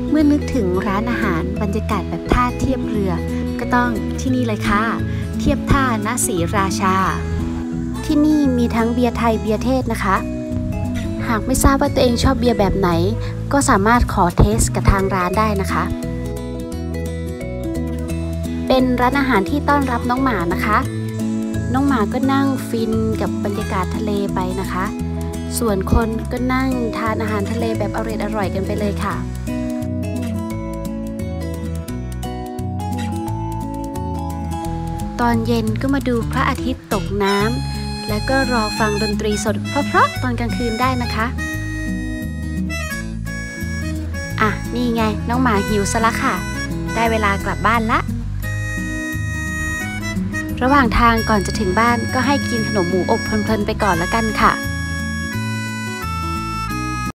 เมื่อนึกถึงร้านอาหารบรรยากาศแบบท่าเทียบเรือก็ต้องที่นี่เลยค่ะเทียบท่าณศรีราชาที่นี่มีทั้งเบียร์ไทยเบียร์เทศนะคะหากไม่ทราบว่าตัวเองชอบเบียร์แบบไหนก็สามารถขอเทสกับทางร้านได้นะคะเป็นร้านอาหารที่ต้อนรับน้องหมานะคะน้องหมาก็นั่งฟินกับบรรยากาศทะเลไปนะคะส่วนคนก็นั่งทานอาหารทะเลแบบอร่อยกันไปเลยค่ะตอนเย็นก็มาดูพระอาทิตย์ตกน้ำแล้วก็รอฟังดนตรีสดเพราะๆตอนกลางคืนได้นะคะอ่ะนี่ไงน้องหมาหิวซะละค่ะได้เวลากลับบ้านละระหว่างทางก่อนจะถึงบ้านก็ให้กินขนมหมูอบเพลินๆไปก่อนละกันค่ะ